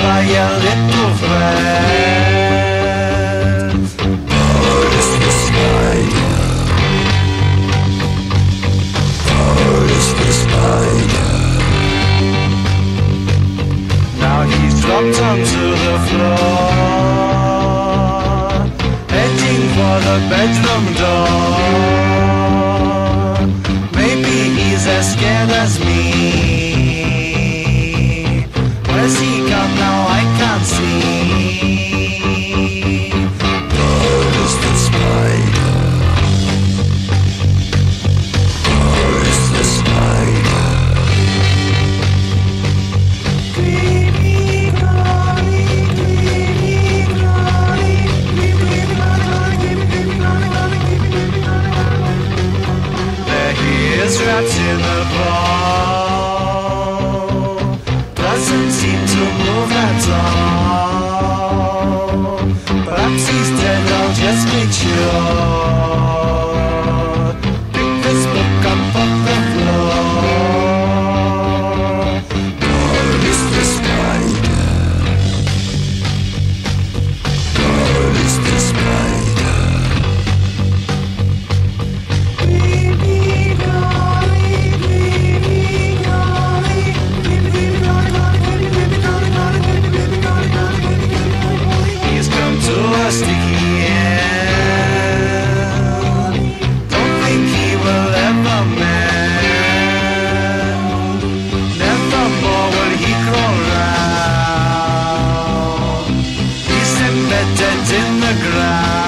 by a little friend. Boris the Spider. Boris the Spider. Now he's dropped onto the floor, heading for the bedroom door. Maybe he's as scared as me. Where's he gone now? I can't see. Boris the Spider. Boris the Spider. There he is, wrapped in a ball. Doesn't seem to move at all. Perhaps he's dead, I'll just make sure. Pick this book up off the floor. Boris the Spider. Boris the Spider. He's come to a sticky end. Don't think he will ever mend. Never more will he crawl round. He's embedded in the ground.